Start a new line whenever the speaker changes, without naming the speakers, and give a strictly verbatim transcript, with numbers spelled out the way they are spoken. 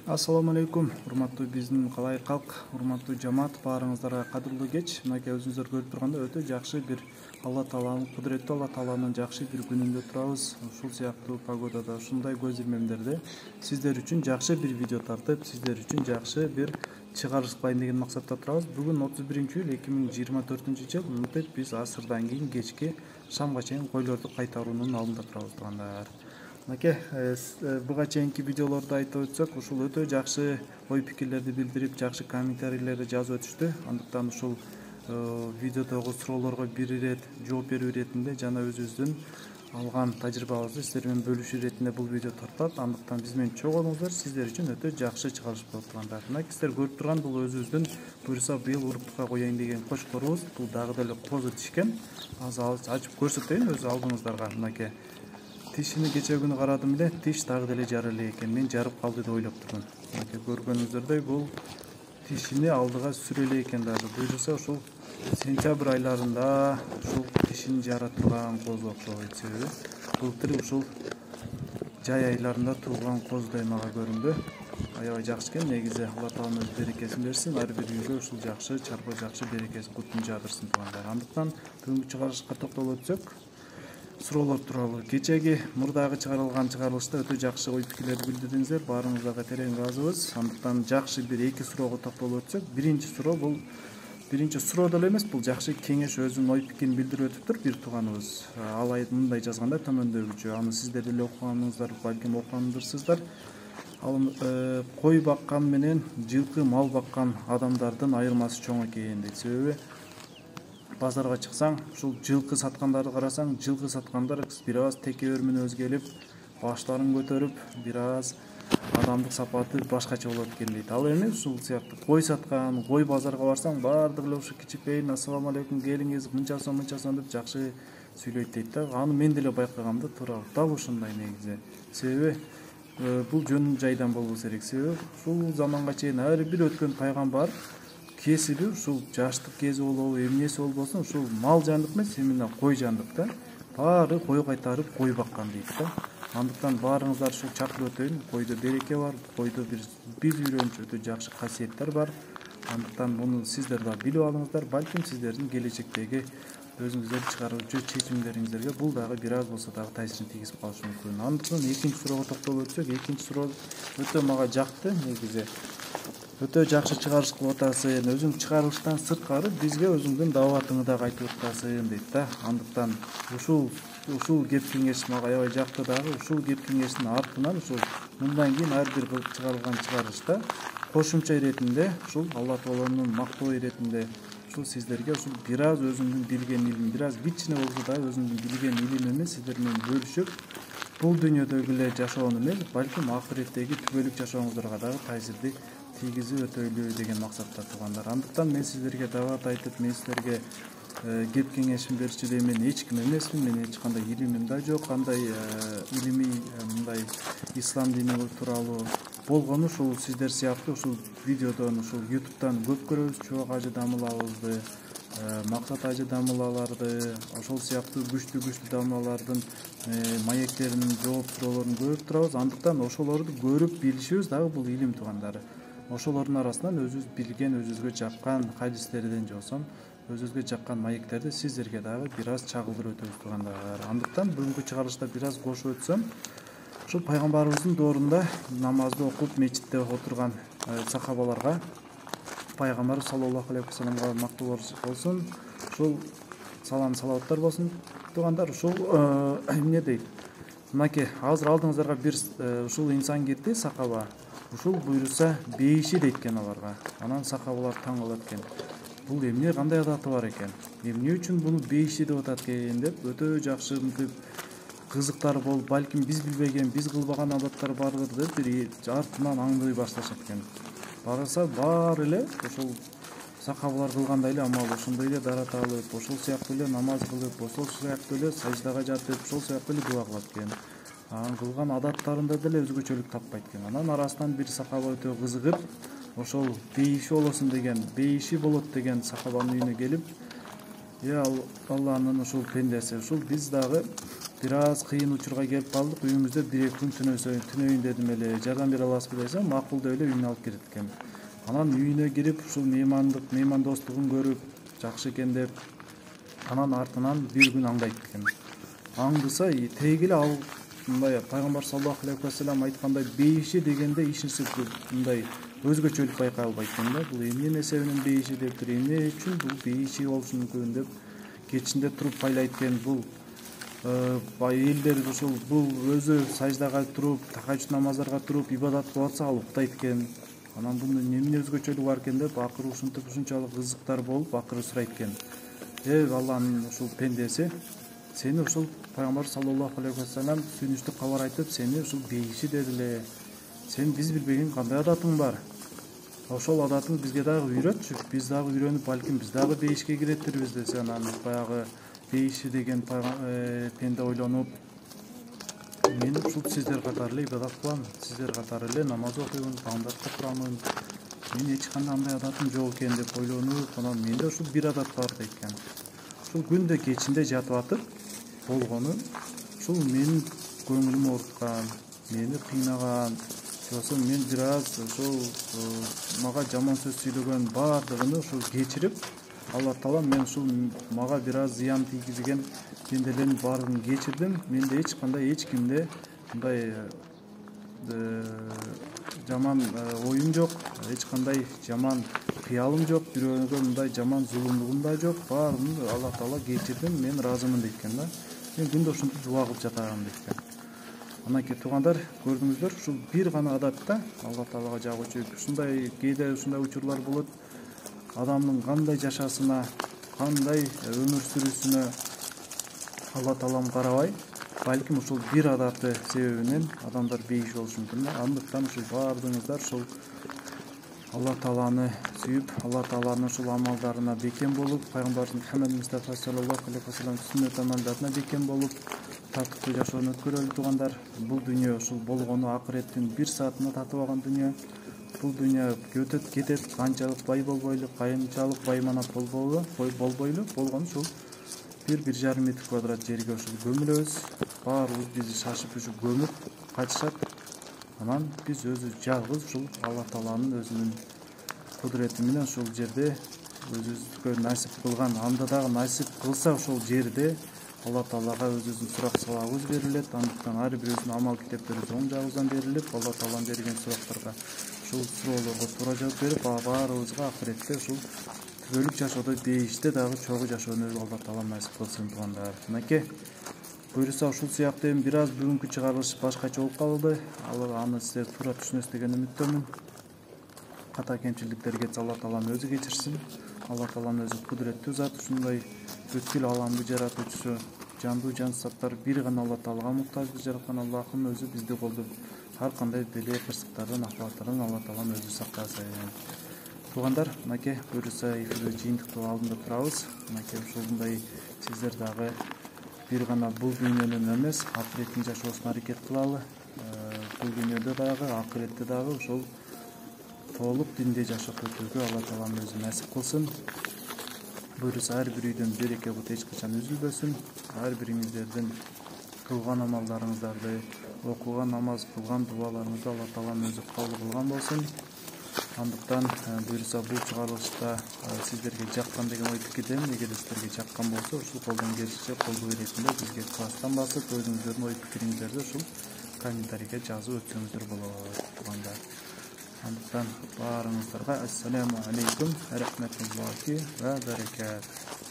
Ассаламу алейкум, урматтуу биздин калай калк, урматтуу жамаат, баарыңыздарга кадырлуу кеч. Мынакей өзүңүздөр көрүп тургандай өтө жакшы бир Алла Тааланын кудуреттүү Алла Тааланын жакшы бир күнүндө турабыз. Ушул сыяктуу погодада, ушундай көз ирмемдерде сиздер үчүн жакшы бир видео тартып, сиздер үчүн жакшы бир чыгарылыш кылайын деген максатта турабыз. Бүгүн отуз биринчи июль эки миң жыйырма төртүнчү жыл. Мынтип биз асырдан кийин кечки шамга чейин койлорду кайтаруунун алдында турабыз туугандар. Мынакей буга чейинки видеолорду айтып өтсөк, ушул өтө жакшы ой пикирлерди билдирип, жакшы комментарийлерди жазып өтүштү. Андыктан ушул видеодогу суроолорго бир ирет жооп берүү иретинде жана өзүбүздүн алган тажрыйбабызды сиздер менен бөлүшүү иретинде бул видео тартылат. Андыктан биз менен чогулуңуздар, сиздер үчүн өтө жакшы чыгарылыш болот тургандар. Мынакей сиздер көрүп турган бул өзүбүздүн буюрса быйыл уруктукка коеюн деген кочкорубуз. Бул дагы деле козу тишкен. Азыр ачып көрсөтөйүн өз алдыңыздарға. Мынакей тишини кече күнү карадым эле, тиш дагы деле жара эле экен. Мен жарып калды деп ойлоп турдум. Мынакей көргөнүңүздөрдөй бул тишини алдыга сүрө эле экен дагы. Буюрса ушул сентябрь айларында ушул тишин жара турган козу окшобойт. Себеби былтыр ушул жай айларында туулган козудой мага көрүндү. Аябай жакшы экен. Негизи Алла Таалам өз берекесин берсин. Ар бир үйгө ушул жакшы чарба, жакшы берекесин кутун жаадырсын туугандар. Андыктан бүгүнкү чыгарылышка токтолуп өтсөк, суроолор тууралуу. Кечеги мурдагы чыгарылган чыгарылышта өтө жакшы ой пикирлерди билдирдиңиздер. Баарыңыздарга терең ыраазыбыз. Андыктан жакшы бир эки суроого токтолуп өтсөк, биринчи суроо бул биринчи суроо деле эмес, бул жакшы кеңеш өзүнүн ой пикирин билдирип өтүптүр бир тууганыбыз. Ал мындай жазганда төмөндөгүчө, аны сиздер деле окуганыңыздар, балким окугандырсыздар. Ал кой баккан менен жылкы мал баккан адамдардын айырмасы чоң экен дейт. Себеби базарга чыксаң, ушул жылкы саткандарды карасаң, жылкы саткандар бир аз текебер менен өзгелип, баштарын көтөрүп, бир аз адамдык сапаты башкача болот экен дейт. Ал эми ушул сыяктуу кой саткан, кой базарга барсаң, баардыгы эле ушу кичипейин ассаламу алейкум, келиңиз, мынча сом, мынча сом деп жакшы сүйлөйт дейт да. Аны мен деле байкагам да, туура дал ушундай негизи. Себеби бул жөн жайдан болбосо керек. Себеби ушул заманга чейин ар бир өткөн пайгамбар кесиби ушул жаштык кези болобу, эмнеси болбосун, ушул мал жандык эмес, именно кой жандык да. Баары кой кайтарып кой баккан дейт да. Андыктан баарыңыздар ушул чакырып өтөйүн. Койдо береке бар, койдо бир биз үйрөнчү өтө жакшы касиеттер бар. Андыктан муну сиздер да билип алыңыздар. Балким сиздердин келечектеги өзүңүздөр чыгаруучу чечимдериңиздерге бул дагы бир аз болсо дагы таасирин тийгизип калышы мүмкүн. Андыктан экинчи суроого токтолуп өтсөк, экинчи суроо өтө мага жакты негизи. Өтө жакшы чыгарылыш кылып атасың. Өзүң чыгарылыштан сырткары бизге өзүңдүн дааватыңды дагы айтып атасың дейт да. Андыктан ушул ушул кеп кеңеш мага аябай жакты дагы. Ушул кеп кеңештин артынан ушул мындан кийин ар бир чыгарылган чыгарылышта кошумча иретинде ушул Алла Тааланын мактоо иретинде ушул сиздерге ушул бир аз өзүмдүн билген илим, бир аз кичине болсо дагы өзүмдүн билген илимими сиздер менен бөлүшүп, бул дүйнөдөгү эле жашоону эмес, балким ахиреттеги түбөлүк жашооңуздарга дагы таасирди тийгизип өтөйлү деген максатта туугандар. Андыктан мен сиздерге даават айтып, мен сиздерге кеп кеңешин берчү мен эч ким эмесмин. Мен эч кандай илимим да жок, кандай илимий мындай ислам дини тууралуу болгону ушул сиздер сыяктуу ушул видеодон, ушул ютубтан көп көрөбүз. Чубак ажы дамылабызды, Максат ажы дамылаларды, ошол сыяктуу күчтүү күчтүү дамылалардын маектеринин жооп суроолорун көрүп турабыз. Андыктан ошолорду көрүп билишибиз дагы бул илим туугандар. Ошолордун арасынан өзүбүз билген, өзүбүзгө жаккан хадистерден жолсом, өзүбүзгө жаккан маектерди сиздерге дагы бир аз чагылдырып өтөбүз туугандар. Андыктан бүгүнкү чыгарылышта бир аз кошуп өтсөм, ушул пайгамбарыбыздын доорунда намазды окуп мечитте отурган сахабаларга пайгамбар саллаллаху алейхи вассаламга мактоо болсун, ушул салам салаваттар болсун туугандар. Ушул эмне дейт? Мынакей азыр алдыңыздарга бир ушул инсан кетти, сахаба. Ушул буйруса бейиши дейт экен аларга. Анан сахабалар таң калат экен. Бул эмне, кандай адаты бар экен? Эмне үчүн буну бейиши деп атат экен деп өтө жакшы мынтип кызыктар болуп, балким биз билбеген, биз кылбаган адаттар бардыр деп бир артынан аңдый башташат экен. Бараса баары эле ошол сахабалар кылгандай эле амал, ошондой эле дарат алып, ошол сыяктуу эле намаз кылып, ошол сыяктуу эле саждага жатып, ошол сыяктуу эле дуа кылат экен. Анан кылган адаттарында деле өзгөчөлүк таппайт экен. Анан арасынан бир сахаба өтө кызыгып, ошол бейиши болосун деген, бейиши болот деген сахабанын үйүнө келип, "Е Алланын ушул пендеси, ушул биз дагы бир аз кыйын учурга келип калдык, үйүңүздө бир эки күн түнөйүн дедим эле, жардам бере аласызбы десем, макул деп эле үйүнө алып кирет экен. Анан үйүнө кирип ушул меймандык меймандостугун көрүп жакшы экен деп, анан артынан бир күн аңдайт экен. Аңдыса теги эле ал мындай пайгамбар саллаллаху алейхи вассалам айткандай бейиши дегенде ишинсиз мындай өзгөчөлүк байкай албайт экен да. Бул эмне себебинен бейиши дептир, эмне үчүн бул бейиши болушу мүмкүн деп кечинде туруп байлайт экен. Бул элдер ушул бул өзү саждага туруп, тахажжуд намаздарга туруп ибадат кылып атса ал уктайт экен. Анан бунун эмне өзгөчөлүгү бар экен деп акыры ушинтип ушунчалык кызыктар болуп акыры сурайт экен. Эй Алланын ушул пендеси, сени ушул пайгамбар саллаллаху алейхи вассалам сүйүнүчтүү кабар айтып, сени ушул бейиши дедиле. Сен биз билбеген кандай адатың бар? Ошол адатың бизге дагы үйрөтчү. Биз дагы үйрөнүп, балким биз дагы бейишке киретирбиз десе, анан баягы бейиши деген пенде ойлонуп, мен ушул сиздер катары эле ибадат кылам, сиздер катары эле намаз окуйм, баңдатта турамын. Мен эч кандай андай адатым жок экен деп ойлонуп, анан менде ушул бир адат бар дейт экен. Ушул күндө кечинде жатып атып болгону ушул менин көңүлүмө ооруткан, мени кыйнаган, болсо мен бир аз ошол мага жаман сөз сүйлөгөн баардыгын ушул кечирип, Алла Таала мен ушул мага бир аз зыян тийгизген пенделердин баардыгын кечирдим. Менде эч кандай эч кимде мындай жаман оюм жок, эч кандай жаман кыялым жок, бирөөгө мындай жаман зулумдугум да жок. Баарын Алла Таала кечирдим, мен ыраазымын дейт экен да. Мен күндө ушинтип дуба кылып жатам дейт экен. Анан туугандар, көрдүңүздөр, ушул бир гана адатта Алла Таалага жагуучу ушундай кээде ушундай учурлар болот. Адамдын кандай жашасына, кандай өмүр сүрүүсүнө Алла Таалам карабай, балким ушул бир адаты себебинен адамдар бейиш болушу мүмкүн. Андыктан ушул баардыгыңыздар ушул Алла Тааланы сүйүп, Алла Тааланын ушул амалдарына бекем болуп, пайгамбарыбыз Мухаммад Мустафа саллаллаху алейхи вассалам сүннөт амалдарына бекем болуп, тартыктуу жашоону өткөрөлү туугандар. Бул дүйнө ушул болгону акыреттин бир саатына татып алган дүйнө. Бул дүйнө өтөт кетет, канчалык бай болбойлу, канчалык баймана болбойлу, болбойлу болгону ушул бир бир жарым метр квадрат жерге ушул көмүлөбүз. Баарыбыз бизди шашып ушул көмүп качышат. Анан биз өзү жалгыз ушул Алла Тааланын өзүнүн кудурети менен ушул жерде өзүбүзгө насип кылган, анда дагы насип кылса ушул жерде Алла Таалага өзүбүздүн сурак салабыбыз берилет. Андыктан ар бирибиздин амал китептерибиз оң жагыбыздан берилип, Алла Таалам берген сурактарга ушул суроолорго туура жооп берип, баарыбызга акыретте ушул түбөлүк жашоодо бейиште дагы чогуу жашоону Алла Таалам насип кылсын туугандар. Мынакей буюрса ушул сыяктуу эми бир аз бүгүнкү чыгарылыш башкача болуп калды. Ал аны сиздер туура түшүнөсүз деген үмүттөмүн. Ката кемчиликтер кетсе Алла Таалам өзү кечирсин. Алла Таалам өзү кудуреттүү зат, ушундай бүткүл аламды жаратуучусу, жандуу жансаттар бир гана Алла Таалага муктаж. Биз жараткан Аллахым өзү бизди колдоп, ар кандай беле кырсыктардан, акыбаттардан Алла Таалам өзү сактасын. Туугандар, мынакей буюрса эфирде жыйынтыктоо алдында турабыз. Мынакей ушундай сиздер дагы бир гана бул дүйнөнүн эмес, акыреттин жашоосуна аракет кылалы. Бул дүйнөдө дагы, акыретте дагы ошол толук динде жашап өтүүгө Алла Таалам өзү насип кылсын. Буюрса ар бир үйдөн береке бут эч качан үзүлбөсүн. Ар бириңиздердин кылган амалдарыңыздарды, окуган намаз, кылган дубаларыңызды Алла Таалам өзү кабыл кылган болсун. Андыктан буюрса бул чыгарылышта сиздерге жаккан деген ой пикирдемин. Эгерде сиздерге жаккан болсо, ушул колдон келишинче колдоо иретинде бизге класстан басып, өзүңүздөрдүн ой пикириңиздерди ушул комментарийге жазып өтсөңүздөр болот туугандар. Андыктан баарыңыздарга ассаламу алейкум ва рахматуллахи ва баракатух.